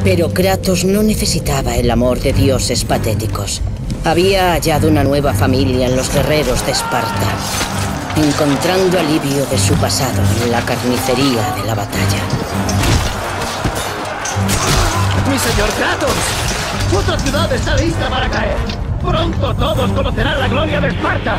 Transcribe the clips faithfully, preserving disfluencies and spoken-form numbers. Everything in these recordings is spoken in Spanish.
Pero Kratos no necesitaba el amor de dioses patéticos. Había hallado una nueva familia en los guerreros de Esparta, encontrando alivio de su pasado en la carnicería de la batalla. ¡Mi señor Kratos! ¡Otra ciudad está lista para caer! ¡Pronto todos conocerán la gloria de Esparta!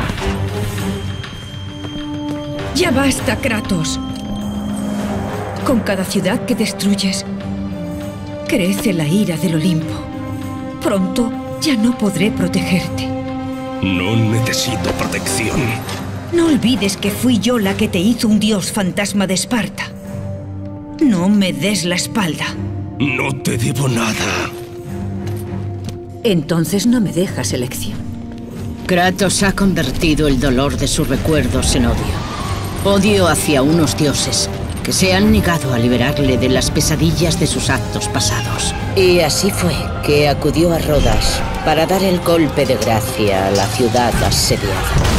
Ya basta, Kratos. Con cada ciudad que destruyes, crece la ira del Olimpo. Pronto ya no podré protegerte. No necesito protección. No olvides que fui yo la que te hizo un dios fantasma de Esparta. No me des la espalda. No te debo nada. Entonces no me dejas elección. Kratos ha convertido el dolor de sus recuerdos en odio. Odio hacia unos dioses que se han negado a liberarle de las pesadillas de sus actos pasados. Y así fue que acudió a Rodas para dar el golpe de gracia a la ciudad asediada.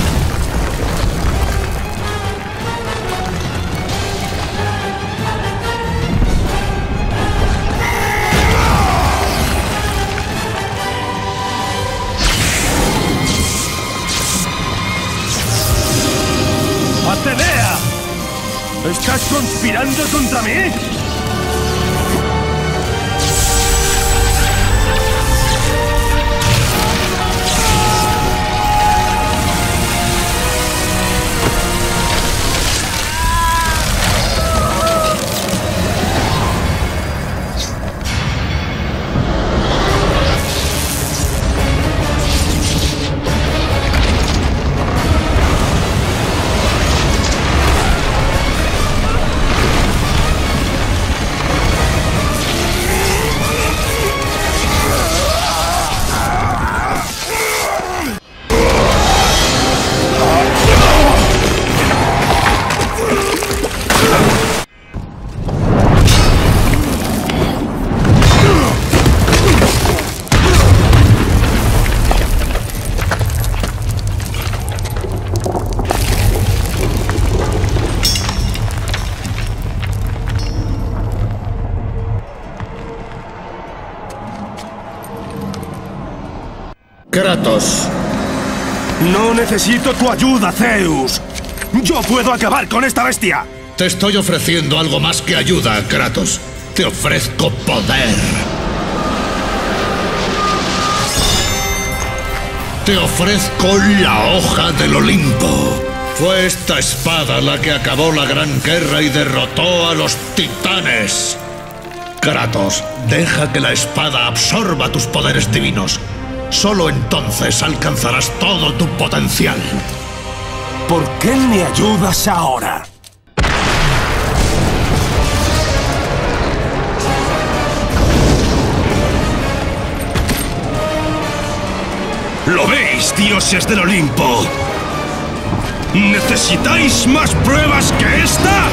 ¡Atenea! ¿Estás conspirando contra mí? Kratos. No necesito tu ayuda, Zeus. Yo puedo acabar con esta bestia. Te estoy ofreciendo algo más que ayuda, Kratos. Te ofrezco poder. Te ofrezco la hoja del Olimpo. Fue esta espada la que acabó la gran guerra y derrotó a los titanes. Kratos, deja que la espada absorba tus poderes divinos. Solo entonces alcanzarás todo tu potencial. ¿Por qué me ayudas ahora? ¿Lo veis, dioses del Olimpo? ¿Necesitáis más pruebas que esta?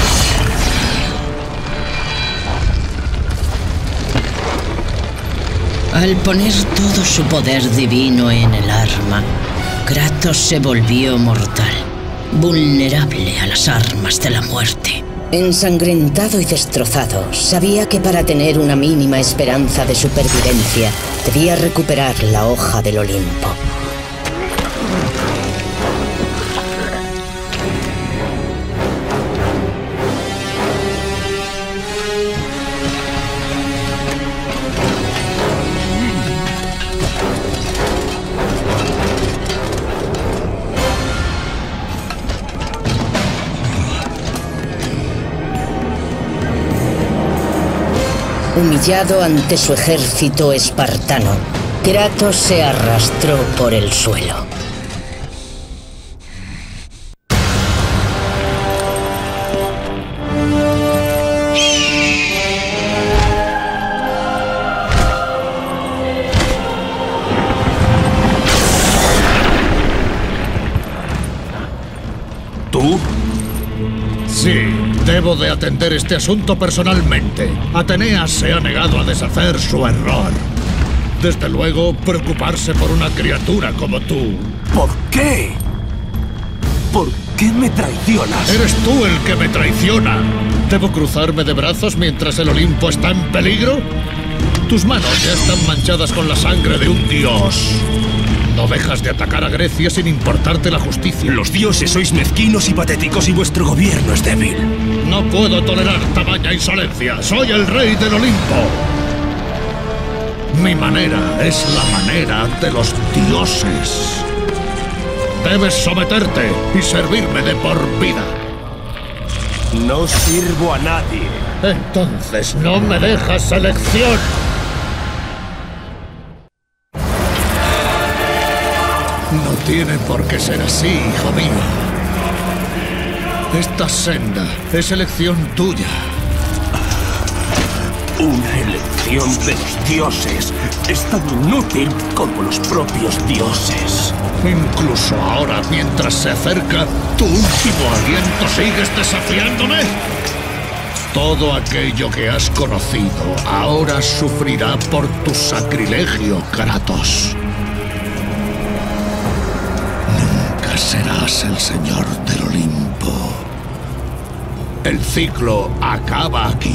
Al poner todo su poder divino en el arma, Kratos se volvió mortal, vulnerable a las armas de la muerte. Ensangrentado y destrozado, sabía que para tener una mínima esperanza de supervivencia, debía recuperar la hoja del Olimpo. Humillado ante su ejército espartano, Kratos se arrastró por el suelo. ¿Tú? Sí, debo de atender este asunto personalmente. Ateneas se ha negado a deshacer su error. Desde luego, preocuparse por una criatura como tú. ¿Por qué? ¿Por qué me traicionas? Eres tú el que me traiciona. ¿Debo cruzarme de brazos mientras el Olimpo está en peligro? Tus manos ya están manchadas con la sangre de un dios. No dejas de atacar a Grecia sin importarte la justicia. Los dioses sois mezquinos y patéticos y vuestro gobierno es débil. No puedo tolerar tamaña insolencia. Soy el rey del Olimpo. Mi manera es la manera de los dioses. Debes someterte y servirme de por vida. No sirvo a nadie. Entonces no me dejas elección. No tiene por qué ser así, hijo mío. Esta senda es elección tuya. Una elección de los dioses es tan inútil como los propios dioses. Incluso ahora, mientras se acerca tu último aliento, ¿sigues desafiándome? Todo aquello que has conocido ahora sufrirá por tu sacrilegio, Kratos. Nunca serás el señor del Olimpo. El ciclo acaba aquí.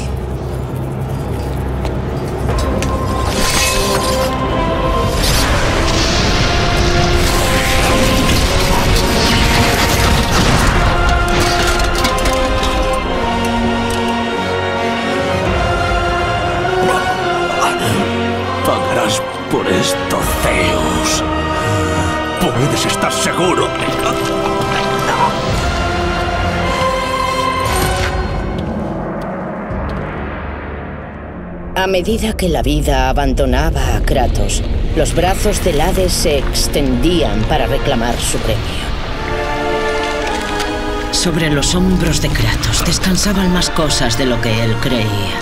Pagarás por esto, Zeus. Puedes estar seguro. A medida que la vida abandonaba a Kratos, los brazos del Hades se extendían para reclamar su premio. Sobre los hombros de Kratos descansaban más cosas de lo que él creía.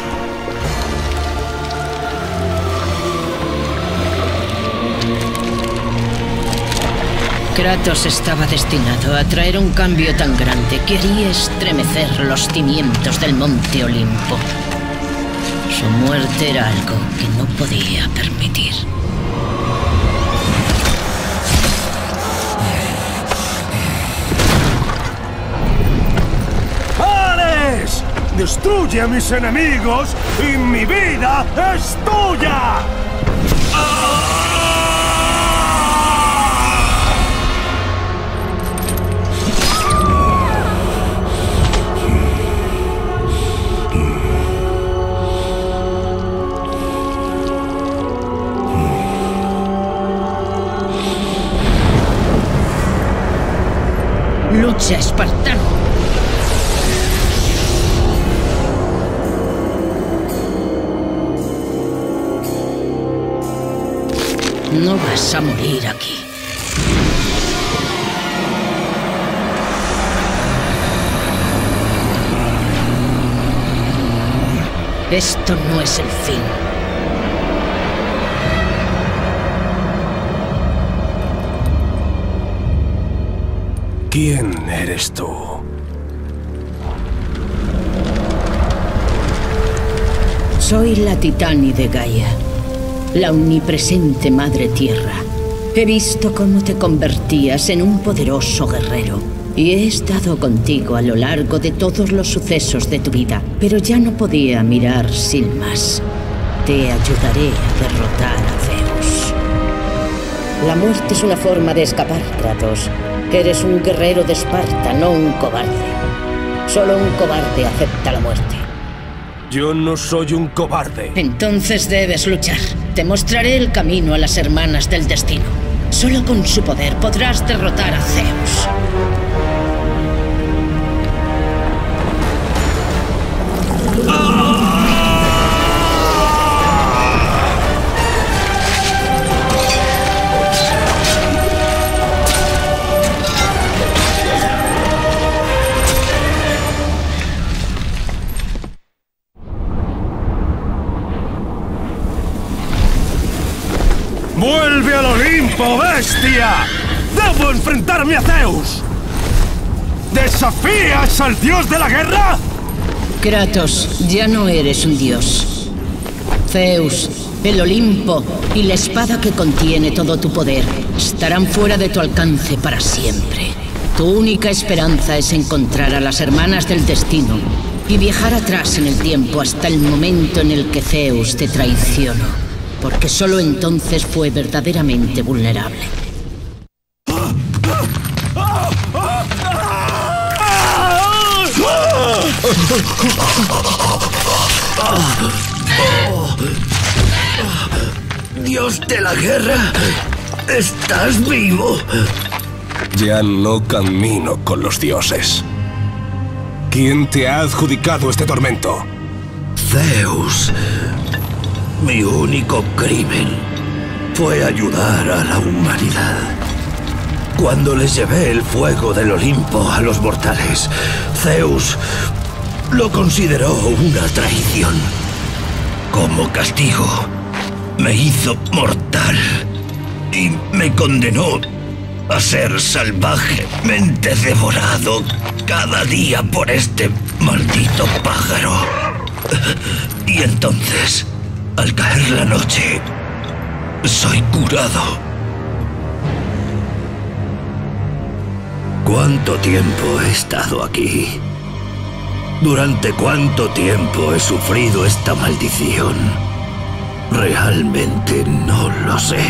Kratos estaba destinado a traer un cambio tan grande que haría estremecer los cimientos del Monte Olimpo. Su muerte era algo que no podía permitir. ¡Hades! ¡Destruye a mis enemigos y mi vida es tuya! ¡Lucha, espartano! No vas a morir aquí. Esto no es el fin. ¿Quién eres tú? Soy la Titánide Gaia, la omnipresente Madre Tierra. He visto cómo te convertías en un poderoso guerrero y he estado contigo a lo largo de todos los sucesos de tu vida, pero ya no podía mirar sin más. Te ayudaré a derrotar a Zeus. La muerte es una forma de escapar, Kratos. Eres un guerrero de Esparta, no un cobarde. Solo un cobarde acepta la muerte. Yo no soy un cobarde. Entonces debes luchar. Te mostraré el camino a las hermanas del destino. Solo con su poder podrás derrotar a Zeus. ¡Vuelve al Olimpo, bestia! ¡Debo enfrentarme a Zeus! ¿Desafías al dios de la guerra? Kratos, ya no eres un dios. Zeus, el Olimpo y la espada que contiene todo tu poder estarán fuera de tu alcance para siempre. Tu única esperanza es encontrar a las hermanas del destino y viajar atrás en el tiempo hasta el momento en el que Zeus te traicionó, porque solo entonces fue verdaderamente vulnerable. Dios de la guerra, ¿estás vivo? Ya no camino con los dioses. ¿Quién te ha adjudicado este tormento? Zeus. Mi único crimen fue ayudar a la humanidad. Cuando les llevé el fuego del Olimpo a los mortales, Zeus lo consideró una traición. Como castigo, me hizo mortal y me condenó a ser salvajemente devorado cada día por este maldito pájaro. Y entonces, al caer la noche, soy curado. ¿Cuánto tiempo he estado aquí? ¿Durante cuánto tiempo he sufrido esta maldición? Realmente no lo sé.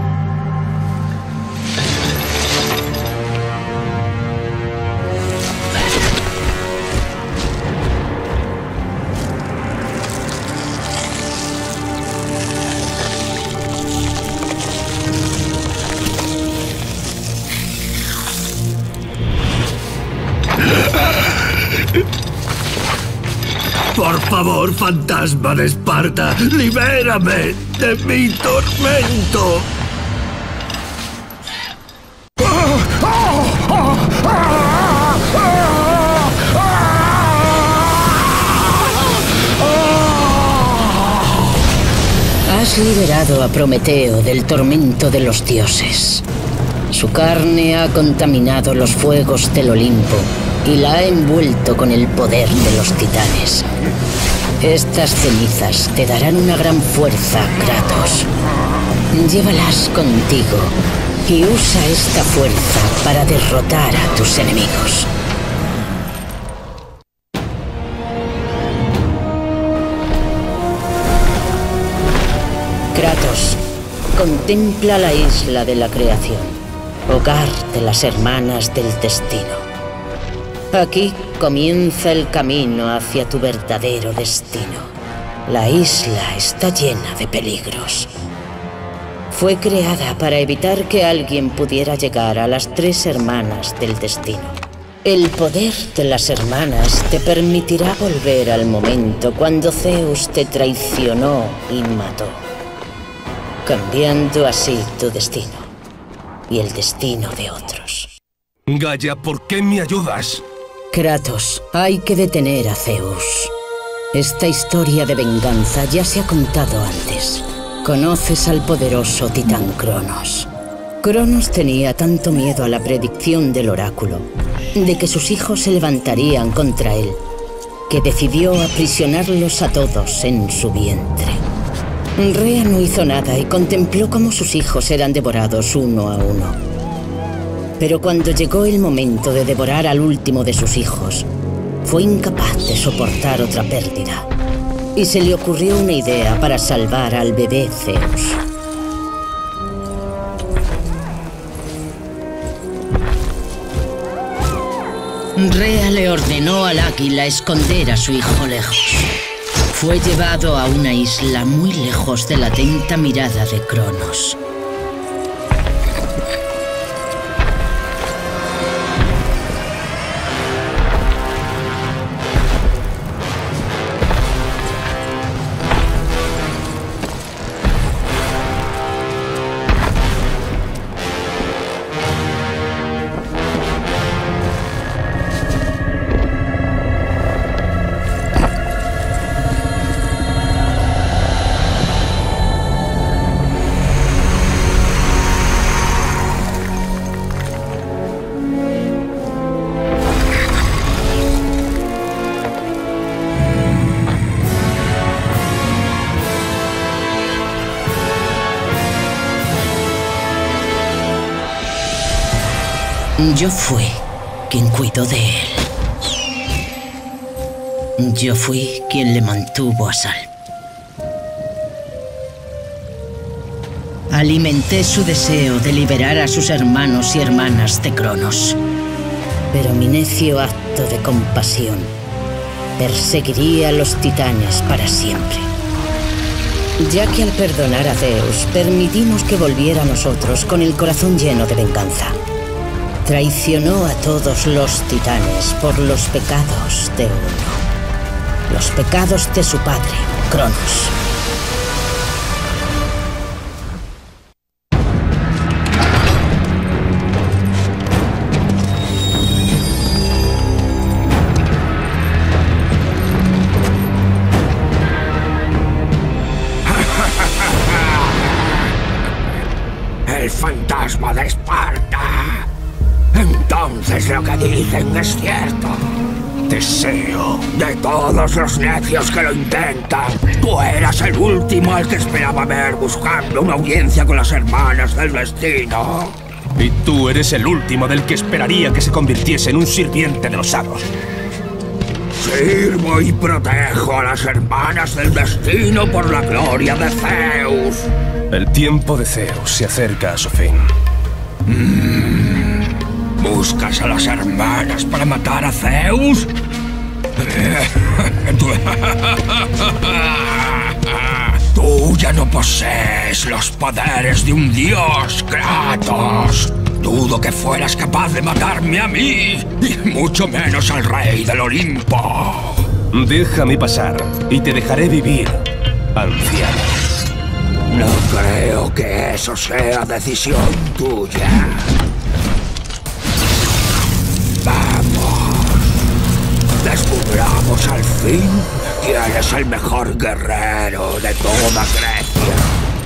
Por favor, fantasma de Esparta, libérame de mi tormento. Has liberado a Prometeo del tormento de los dioses. Su carne ha contaminado los fuegos del Olimpo y la ha envuelto con el poder de los titanes. Estas cenizas te darán una gran fuerza, Kratos. Llévalas contigo y usa esta fuerza para derrotar a tus enemigos. Kratos, contempla la isla de la creación, hogar de las hermanas del destino. Aquí comienza el camino hacia tu verdadero destino. La isla está llena de peligros. Fue creada para evitar que alguien pudiera llegar a las tres hermanas del destino. El poder de las hermanas te permitirá volver al momento cuando Zeus te traicionó y mató, cambiando así tu destino y el destino de otros. Gaia, ¿por qué me ayudas? Kratos, hay que detener a Zeus. Esta historia de venganza ya se ha contado antes. Conoces al poderoso titán Cronos. Cronos tenía tanto miedo a la predicción del oráculo, de que sus hijos se levantarían contra él, que decidió aprisionarlos a todos en su vientre. Rea no hizo nada y contempló cómo sus hijos eran devorados uno a uno. Pero cuando llegó el momento de devorar al último de sus hijos, fue incapaz de soportar otra pérdida. Y se le ocurrió una idea para salvar al bebé Zeus. Rea le ordenó al águila esconder a su hijo lejos. Fue llevado a una isla muy lejos de la atenta mirada de Cronos. Yo fui quien cuidó de él. Yo fui quien le mantuvo a salvo. Alimenté su deseo de liberar a sus hermanos y hermanas de Cronos. Pero mi necio acto de compasión perseguiría a los titanes para siempre. Ya que al perdonar a Zeus, permitimos que volviera a nosotros con el corazón lleno de venganza. Traicionó a todos los titanes por los pecados de uno. Los pecados de su padre, Cronos. El fantasma de Esparta. Entonces lo que dicen es cierto. Teseo, de todos los necios que lo intentan, tú eras el último al que esperaba ver buscando una audiencia con las hermanas del destino. Y tú eres el último del que esperaría que se convirtiese en un sirviente de los hados. Sirvo y protejo a las hermanas del destino por la gloria de Zeus. El tiempo de Zeus se acerca a su fin. Mm. ¿Buscas a las hermanas para matar a Zeus? Tú ya no posees los poderes de un dios, Kratos. Dudo que fueras capaz de matarme a mí, y mucho menos al rey del Olimpo. Déjame pasar, y te dejaré vivir, anciano. No creo que eso sea decisión tuya. Vamos. Descubramos al fin quién es el mejor guerrero de toda Grecia.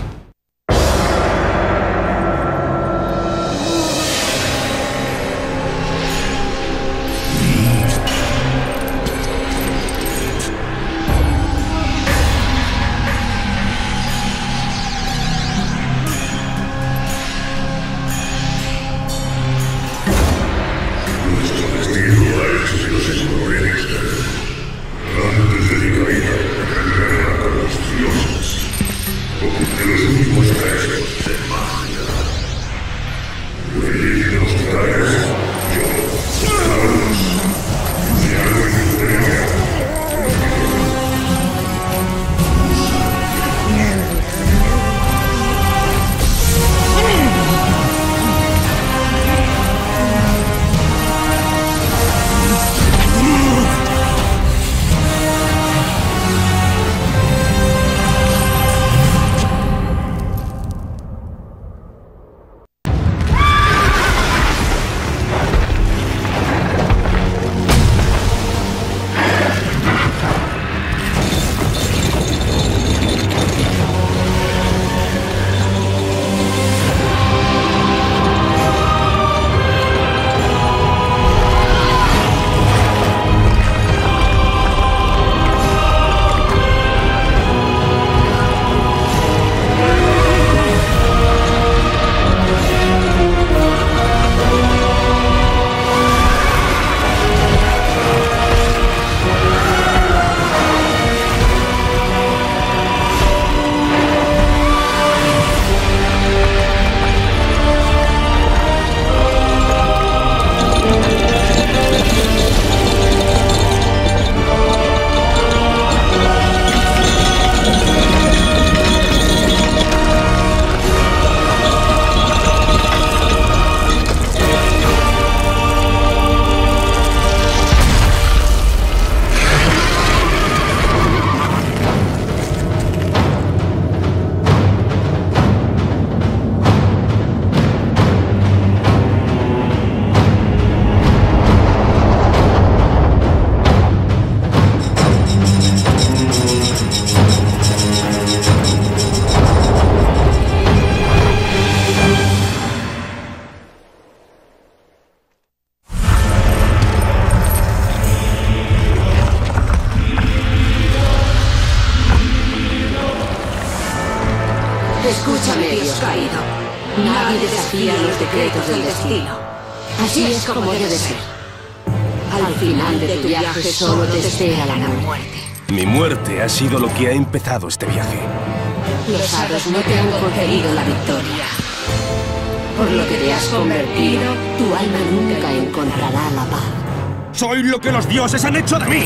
Escúchame, Dios caído. Nadie desafía los decretos del destino. Así es como debe ser. Al final de tu viaje solo te espera la muerte. Mi muerte ha sido lo que ha empezado este viaje. Los hados no te han concedido la victoria. Por lo que te has convertido, tu alma nunca encontrará la paz. ¡Soy lo que los dioses han hecho de mí!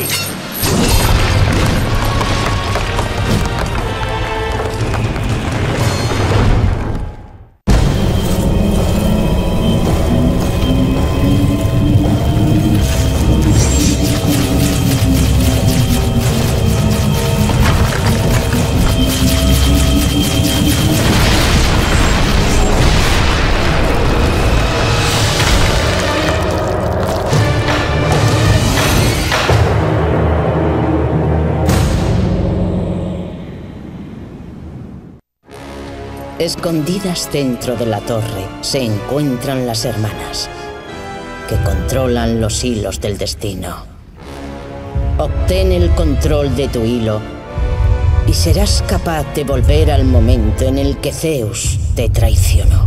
Escondidas dentro de la torre se encuentran las hermanas, que controlan los hilos del destino. Obtén el control de tu hilo y serás capaz de volver al momento en el que Zeus te traicionó.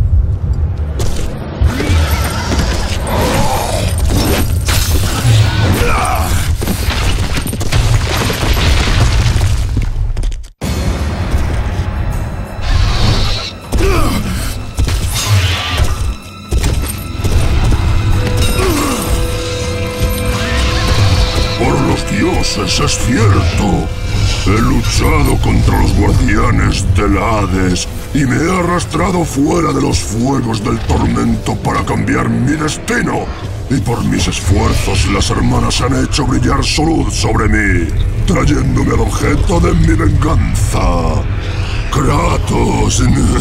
Es cierto. He luchado contra los guardianes del Hades y me he arrastrado fuera de los fuegos del tormento para cambiar mi destino. Y por mis esfuerzos las hermanas han hecho brillar su luz sobre mí, trayéndome al objeto de mi venganza. Kratos,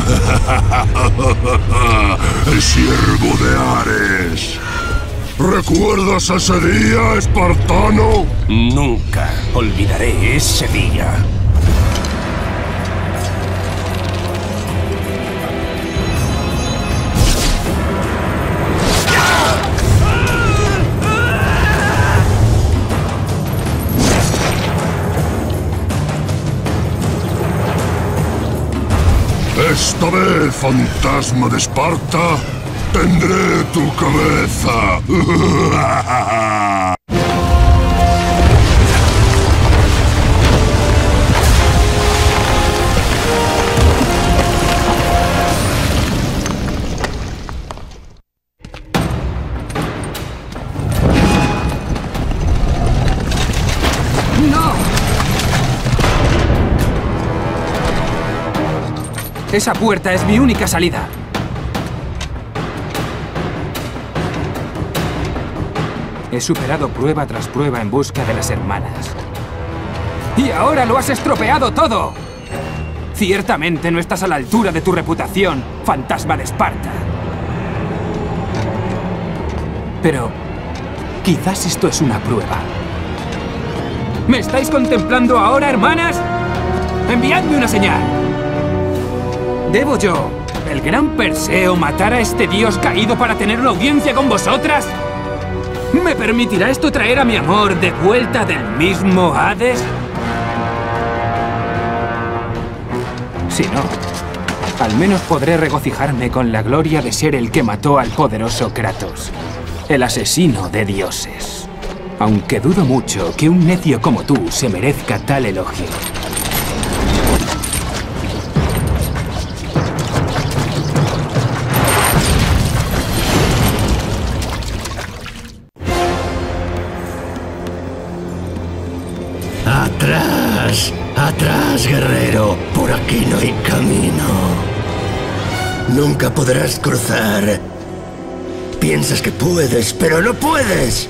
el siervo de Ares. ¿Recuerdas ese día, espartano? Nunca olvidaré ese día. Esta vez, fantasma de Esparta, tendré tu cabeza. ¡No! Esa puerta es mi única salida. He superado prueba tras prueba en busca de las hermanas. ¡Y ahora lo has estropeado todo! Ciertamente no estás a la altura de tu reputación, fantasma de Esparta. Pero quizás esto es una prueba. ¿Me estáis contemplando ahora, hermanas? ¡Enviadme una señal! ¿Debo yo, el gran Perseo, matar a este dios caído para tener una audiencia con vosotras? ¿Me permitirá esto traer a mi amor de vuelta del mismo Hades? Si no, al menos podré regocijarme con la gloria de ser el que mató al poderoso Kratos, el asesino de dioses. Aunque dudo mucho que un necio como tú se merezca tal elogio. ¡Atrás! ¡Atrás, guerrero! Por aquí no hay camino. Nunca podrás cruzar. Piensas que puedes, pero no puedes.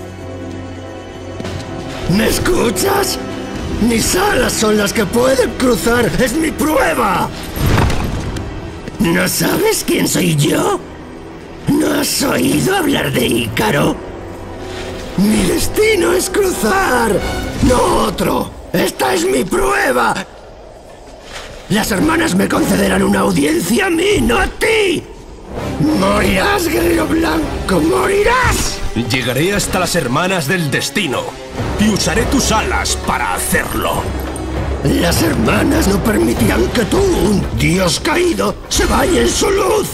¿Me escuchas? Mis alas son las que pueden cruzar. ¡Es mi prueba! ¿No sabes quién soy yo? ¿No has oído hablar de Ícaro? Mi destino es cruzar, no otro. Esta es mi prueba. Las hermanas me concederán una audiencia a mí, no a ti. Morirás, guerrero blanco, morirás. Llegaré hasta las hermanas del destino y usaré tus alas para hacerlo. Las hermanas no permitirán que tú, un dios caído, se bañe en su luz.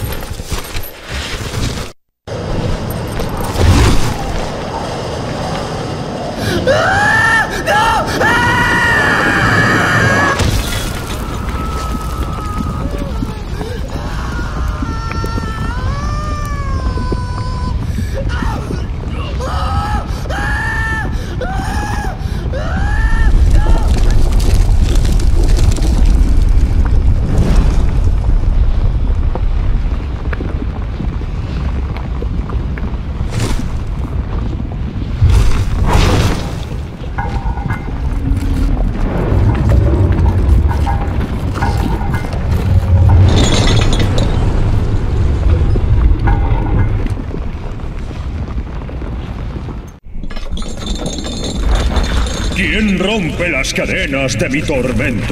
rompe las cadenas de mi tormento.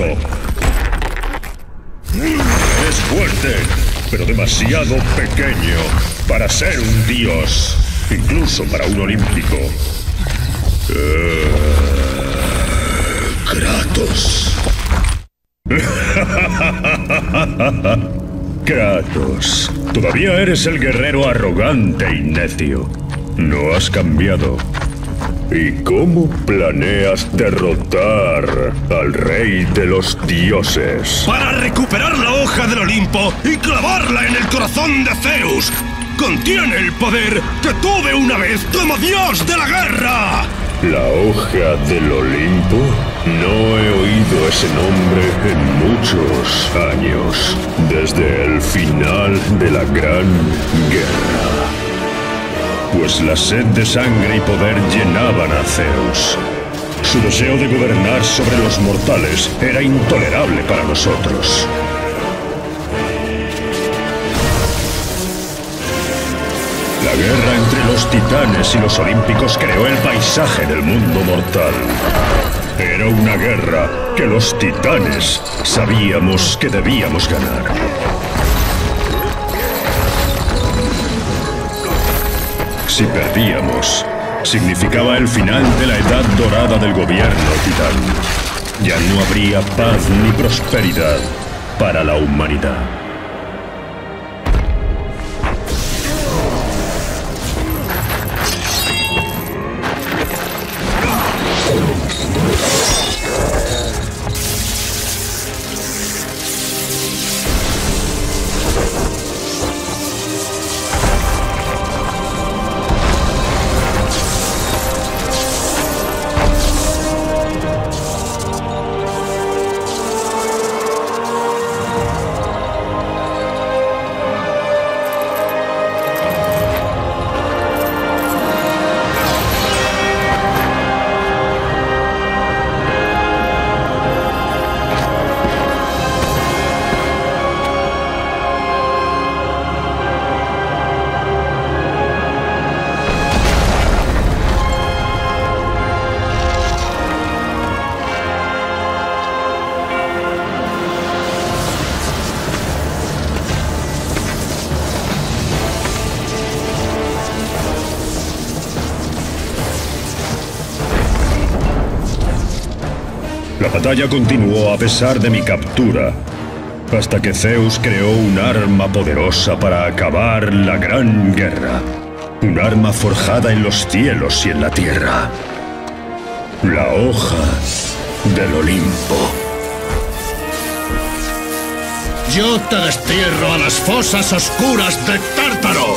Eres fuerte, pero demasiado pequeño para ser un dios, incluso para un olímpico. Uh, Kratos. Kratos, todavía eres el guerrero arrogante y necio. No has cambiado. ¿Y cómo planeas derrotar al rey de los dioses? Para recuperar la hoja del Olimpo y clavarla en el corazón de Zeus. Contiene el poder que tuve una vez como dios de la guerra. ¿La hoja del Olimpo? No he oído ese nombre en muchos años, desde el final de la Gran Guerra. Pues la sed de sangre y poder llenaban a Zeus. Su deseo de gobernar sobre los mortales era intolerable para nosotros. La guerra entre los titanes y los olímpicos creó el paisaje del mundo mortal. Era una guerra que los titanes sabíamos que debíamos ganar. Si perdíamos, significaba el final de la edad dorada del gobierno titán. Ya no habría paz ni prosperidad para la humanidad. La batalla continuó a pesar de mi captura, hasta que Zeus creó un arma poderosa para acabar la gran guerra. Un arma forjada en los cielos y en la tierra. La hoja del Olimpo. Yo te destierro a las fosas oscuras de Tártaro.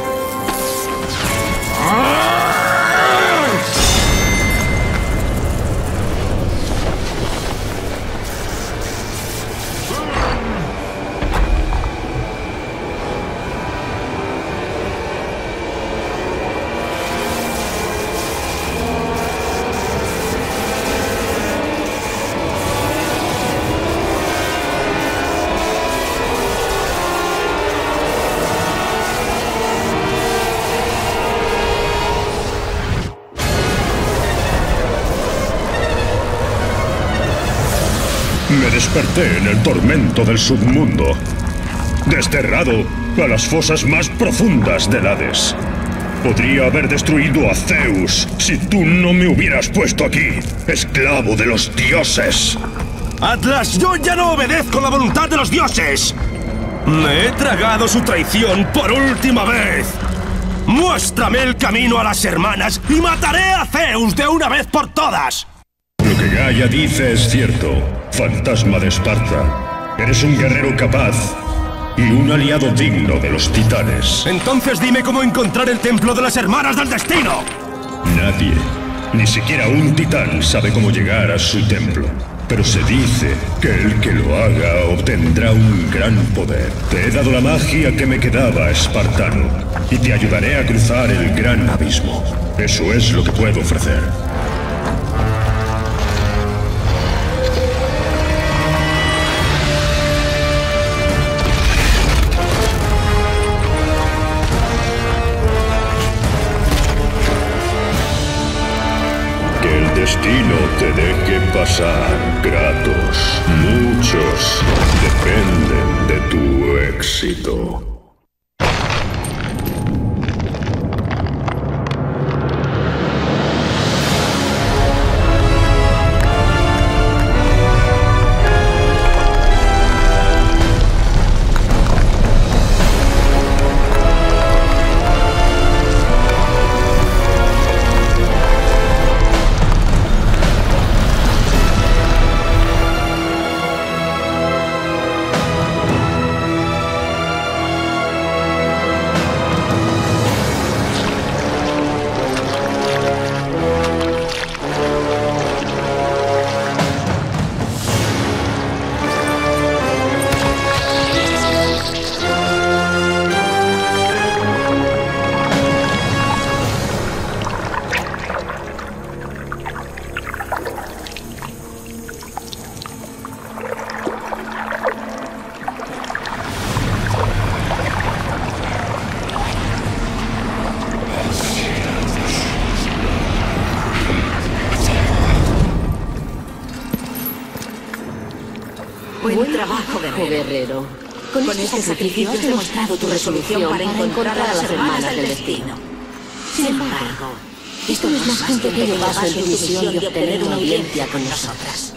Me desperté en el tormento del submundo, desterrado a las fosas más profundas del Hades. Podría haber destruido a Zeus si tú no me hubieras puesto aquí, esclavo de los dioses. Atlas, yo ya no obedezco la voluntad de los dioses. Me he tragado su traición por última vez. Muéstrame el camino a las hermanas y mataré a Zeus de una vez por todas. Lo que Gaia dice es cierto, fantasma de Esparta. Eres un guerrero capaz y un aliado digno de los titanes. Entonces dime cómo encontrar el templo de las hermanas del destino. Nadie, ni siquiera un titán, sabe cómo llegar a su templo. Pero se dice que el que lo haga obtendrá un gran poder. Te he dado la magia que me quedaba, espartano, y te ayudaré a cruzar el gran abismo. Eso es lo que puedo ofrecer. Que el destino te deje fracasar, Kratos. Muchos dependen de tu éxito. Buen trabajo, guerrero. Con, Con este sacrificio has demostrado tu resolución para encontrar a las hermanas del destino. Sin embargo, esto no es más que un pequeño paso en tu misión de obtener una audiencia con nosotras.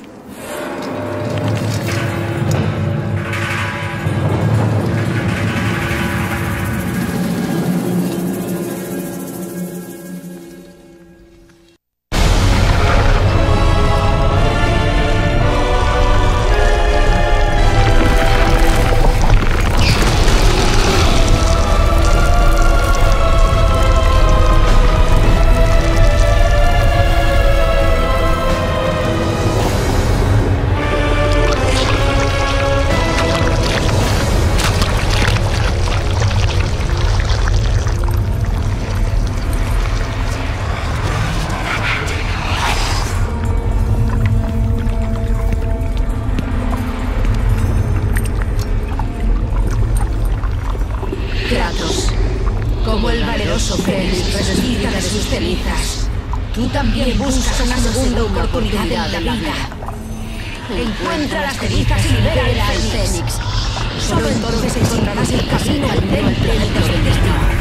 Kratos, como el valeroso Fénix resucita de sus cenizas, tú también buscas una segunda oportunidad en la vida. Encuentra las cenizas y libera al Fénix. Solo entonces encontrarás el camino al templo del destino.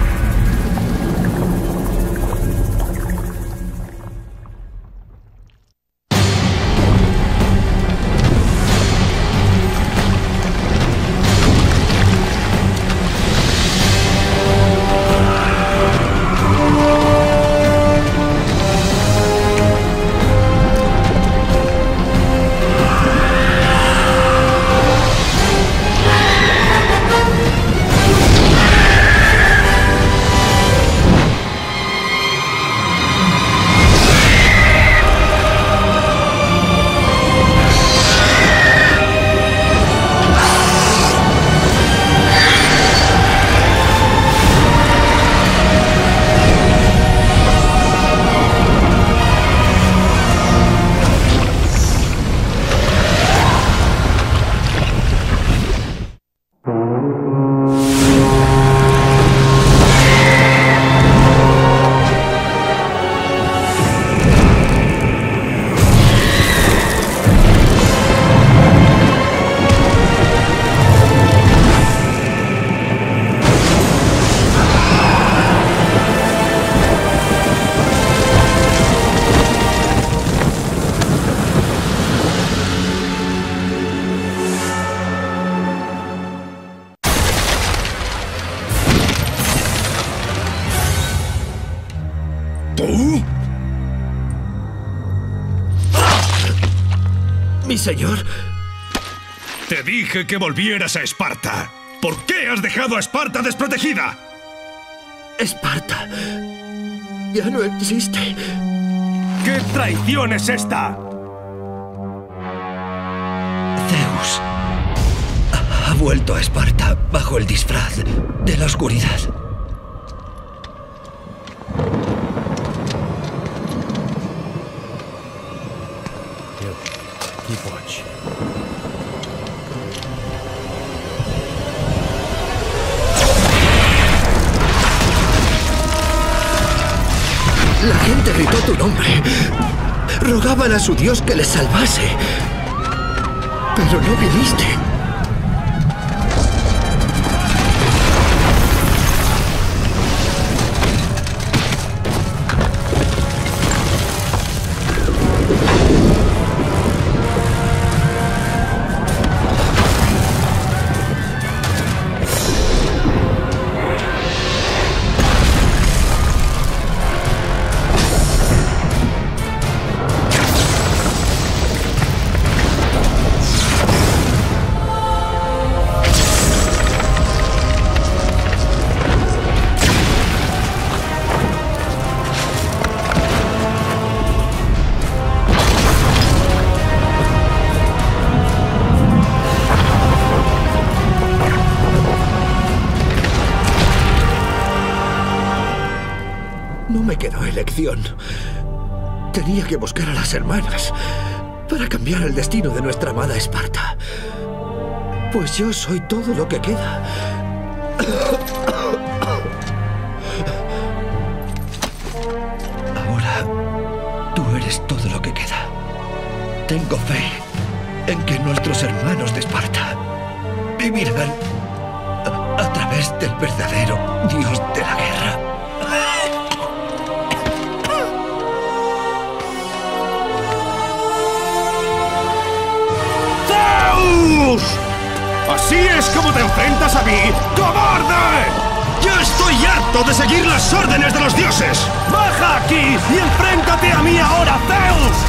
¿Tú? ¿Mi señor? Te dije que volvieras a Esparta. ¿Por qué has dejado a Esparta desprotegida? Esparta ya no existe. ¿Qué traición es esta? Zeus ha vuelto a Esparta bajo el disfraz de la oscuridad. Keep watch. La gente gritó tu nombre. rogaban a su Dios que les salvase. Pero no viniste. No me quedó elección. Tenía que buscar a las hermanas para cambiar el destino de nuestra amada Esparta. Pues yo soy todo lo que queda. Ahora, tú eres todo lo que queda. Tengo fe en que nuestros hermanos de Esparta vivirán a, a través del verdadero Dios de la guerra. ¿Así es como te enfrentas a mí, cobarde? ¡Ya estoy harto de seguir las órdenes de los dioses! ¡Baja aquí y enfréntate a mí ahora, Zeus!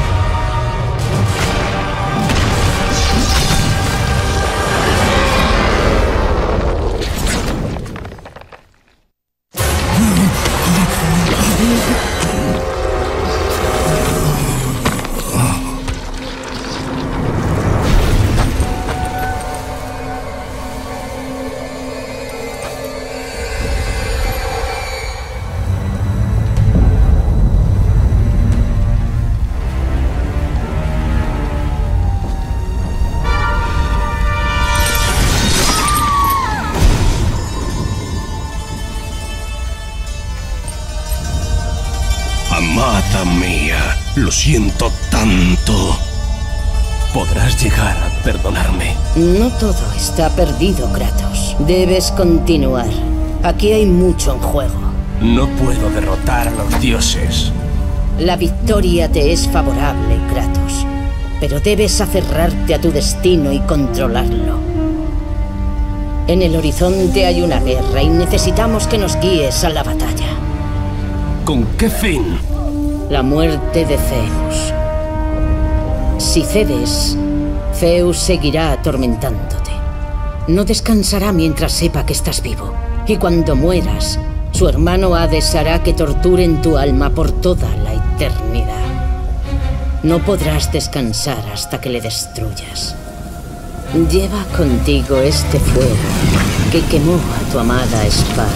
Amada mía, lo siento tanto. ¿Podrás llegar a perdonarme? No todo está perdido, Kratos. Debes continuar. Aquí hay mucho en juego. No puedo derrotar a los dioses. La victoria te es favorable, Kratos. Pero debes aferrarte a tu destino y controlarlo. En el horizonte hay una guerra y necesitamos que nos guíes a la batalla. ¿Con qué fin? La muerte de Zeus. Si cedes, Zeus seguirá atormentándote. No descansará mientras sepa que estás vivo. Y cuando mueras, su hermano Hades hará que torturen tu alma por toda la eternidad. No podrás descansar hasta que le destruyas. Lleva contigo este fuego que quemó a tu amada Esparta.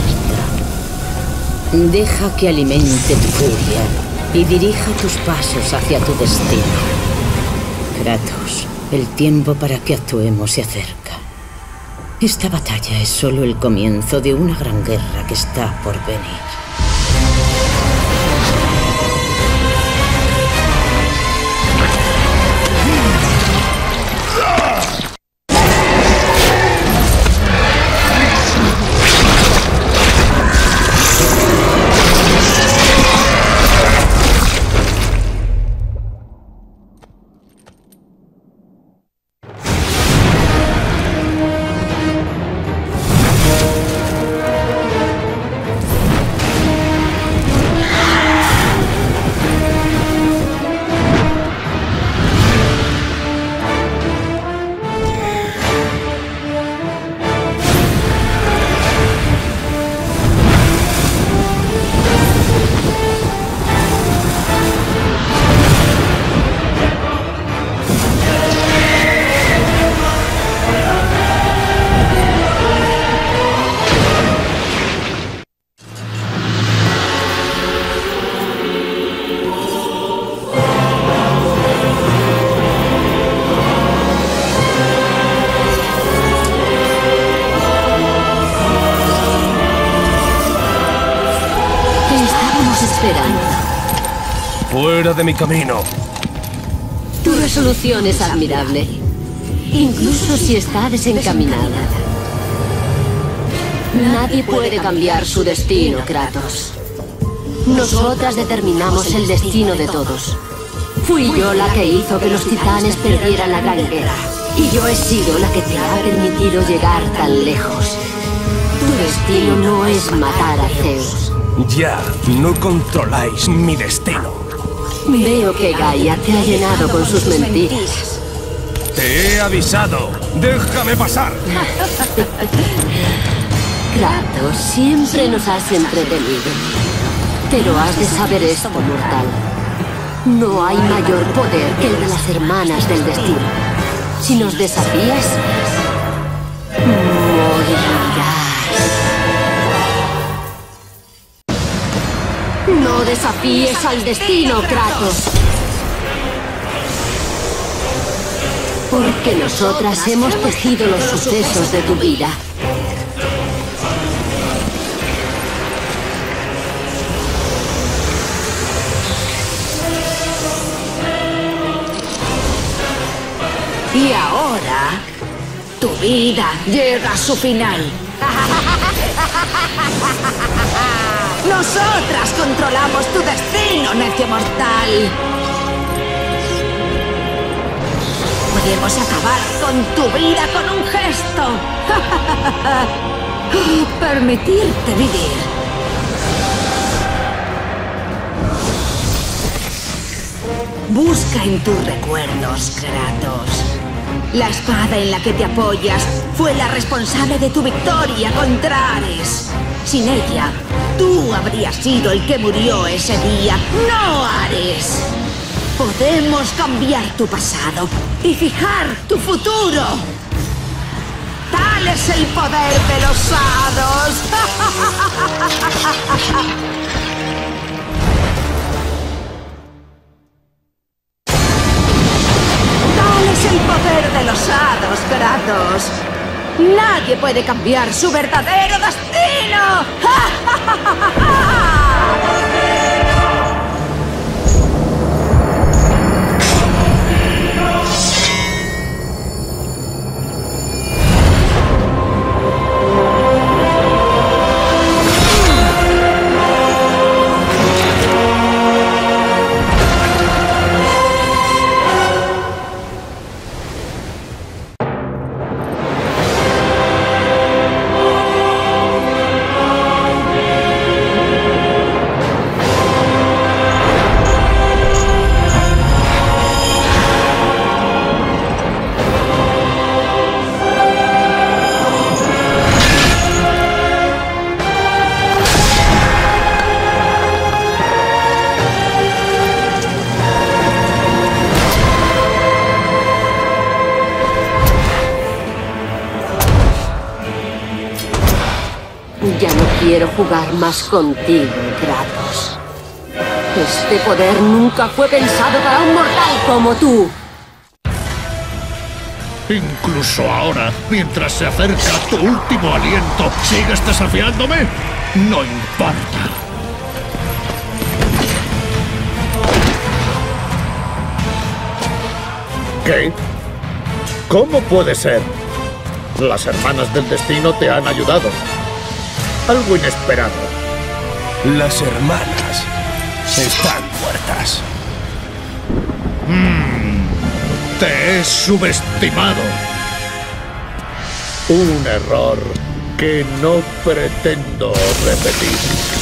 Deja que alimente tu furia y dirija tus pasos hacia tu destino. Kratos, el tiempo para que actuemos se acerca. Esta batalla es solo el comienzo de una gran guerra que está por venir. fuera de mi camino. Tu resolución es admirable, incluso si está desencaminada. Nadie puede cambiar su destino, Kratos. Nosotras determinamos el destino de todos. Fui yo la que hizo que los titanes perdieran la gran guerra. Y yo he sido la que te ha permitido llegar tan lejos. Tu destino no es matar a Zeus. Ya, no controláis mi destino. Veo que Gaia te ha llenado con sus mentiras. Te he avisado. ¡Déjame pasar! Kratos, siempre nos has entretenido. Pero has de saber esto, mortal. No hay mayor poder que el de las hermanas del destino. Si nos desafías, morirás. No desafíes al destino, Kratos. Porque nosotras hemos tejido los sucesos de tu vida. Y ahora, tu vida llega a su final. Nosotras controlamos tu destino, necio mortal. Podemos acabar con tu vida con un gesto. Permitirte vivir. Busca en tus recuerdos, Kratos. La espada en la que te apoyas fue la responsable de tu victoria contra Ares. Sin ella, tú habrías sido el que murió ese día, no Ares. Podemos cambiar tu pasado y fijar tu futuro. Tal es el poder de los hados. El poder de los hados, Kratos. Nadie puede cambiar su verdadero destino. Ya no quiero jugar más contigo, Kratos. Este poder nunca fue pensado para un mortal como tú. Incluso ahora, mientras se acerca tu último aliento, ¿sigues desafiándome? No importa. ¿Qué? ¿Cómo puede ser? Las hermanas del destino te han ayudado. Algo inesperado. Las hermanas están muertas. Mm, te he subestimado. Un error que no pretendo repetir.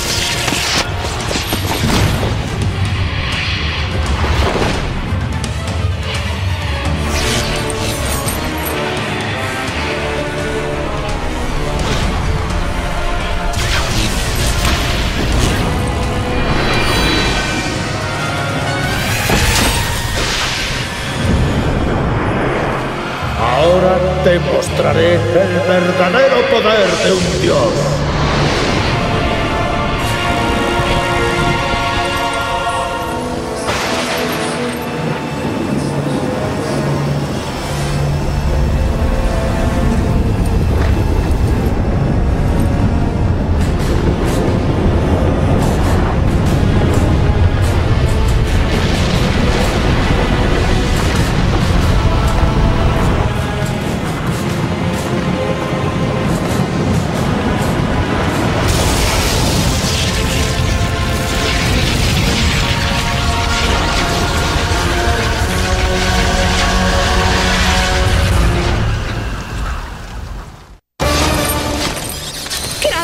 Ahora te mostraré el verdadero poder de un dios.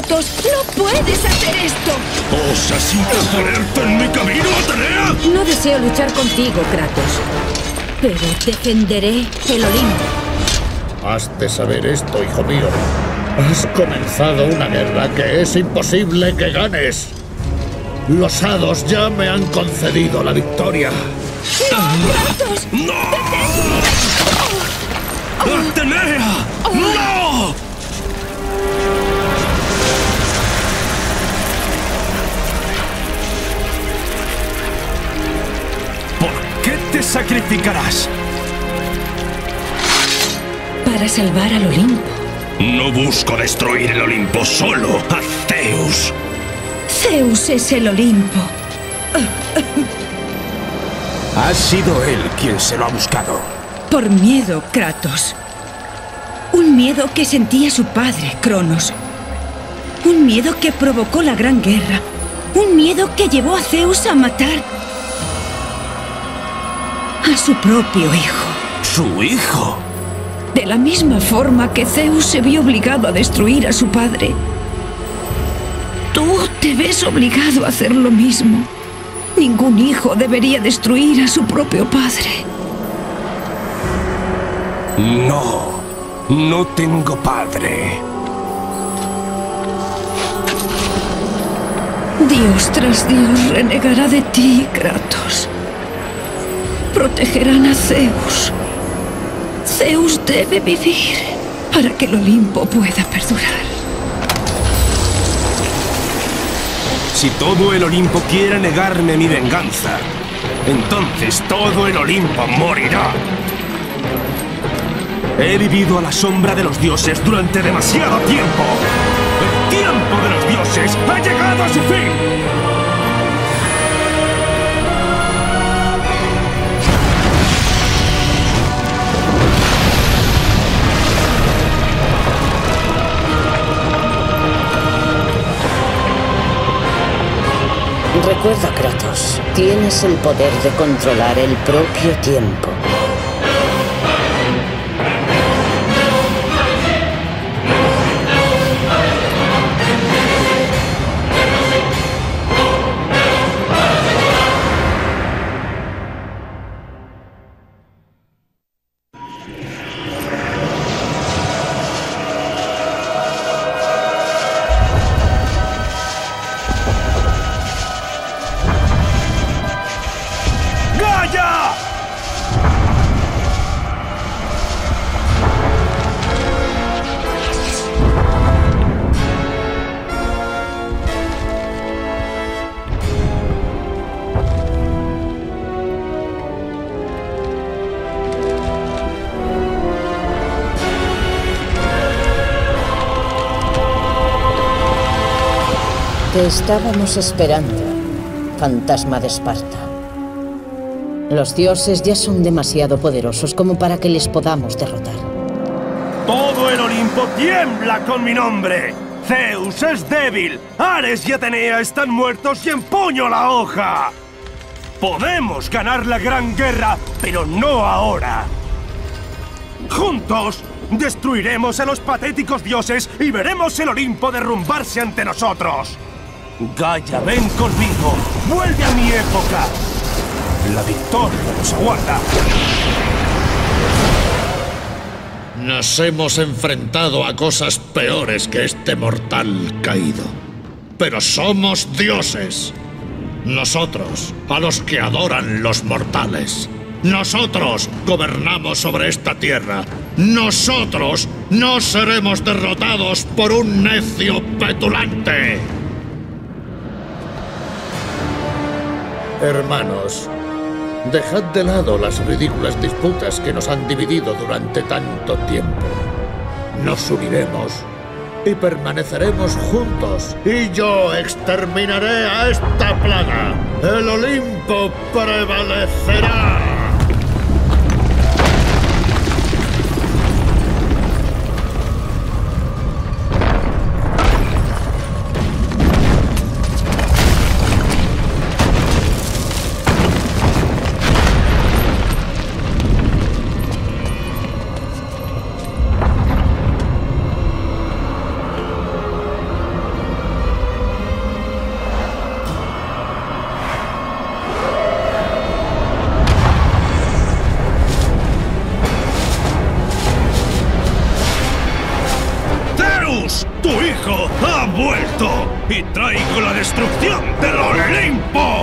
Kratos! ¡No puedes hacer esto! ¿Osas interponerte en mi camino, Atenea? No deseo luchar contigo, Kratos. Pero defenderé el Olimpo. Has de saber esto, hijo mío. Has comenzado una guerra que es imposible que ganes. Los hados ya me han concedido la victoria. ¡No, Kratos! ¡No! ¡Atenea! ¡No! ¿Por qué te sacrificarás? Para salvar al Olimpo. No busco destruir el Olimpo, solo a Zeus. Zeus es el Olimpo. Ha sido él quien se lo ha buscado. Por miedo, Kratos. Un miedo que sentía su padre, Cronos. Un miedo que provocó la Gran Guerra. Un miedo que llevó a Zeus a matar a su propio hijo. ¿Su hijo? De la misma forma que Zeus se vio obligado a destruir a su padre, tú te ves obligado a hacer lo mismo. Ningún hijo debería destruir a su propio padre. No, no tengo padre. Dios tras Dios renegará de ti, Kratos. Protegerán a Zeus. Zeus debe vivir para que el Olimpo pueda perdurar. Si todo el Olimpo quiere negarme mi venganza, entonces todo el Olimpo morirá. He vivido a la sombra de los dioses durante demasiado tiempo. El tiempo de los dioses ha llegado a su fin. Recuerda, Kratos, tienes el poder de controlar el propio tiempo. Te estábamos esperando, fantasma de Esparta. Los dioses ya son demasiado poderosos como para que les podamos derrotar. Todo el Olimpo tiembla con mi nombre. Zeus es débil. Ares y Atenea están muertos y empuño la hoja. Podemos ganar la Gran Guerra, pero no ahora. Juntos destruiremos a los patéticos dioses y veremos el Olimpo derrumbarse ante nosotros. Gaia, ven conmigo. Vuelve a mi época. La victoria nos aguarda. Nos hemos enfrentado a cosas peores que este mortal caído. Pero somos dioses. Nosotros, a los que adoran los mortales. Nosotros gobernamos sobre esta tierra. Nosotros no seremos derrotados por un necio petulante. Hermanos, dejad de lado las ridículas disputas que nos han dividido durante tanto tiempo. Nos uniremos y permaneceremos juntos. Y yo exterminaré a esta plaga. El Olimpo prevalecerá. ¡Kratos! ¡Tu hijo ha vuelto! ¡Y traigo la destrucción del Olimpo!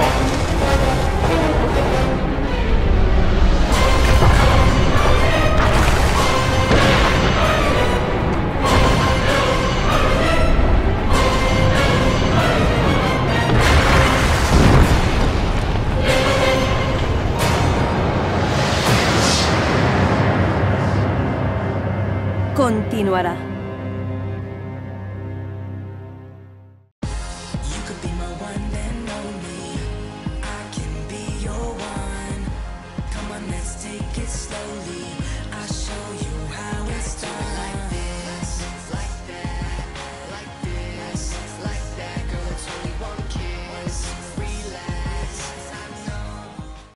Continuará.